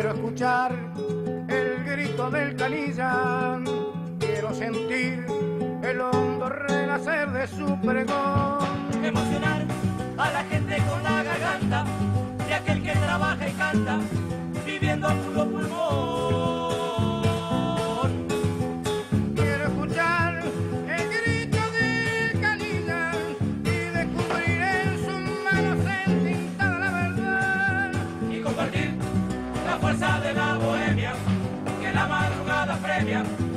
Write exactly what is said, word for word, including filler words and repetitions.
Quiero escuchar el grito del canilla, quiero sentir el hondo renacer de su pregón. Emocionar a la gente con la garganta de aquel que trabaja y canta, viviendo a puro pulmón. Quiero escuchar el grito del canilla y descubrir en sus manos entintada la verdad. Y compartir la fuerza de la bohemia que la madrugada premia.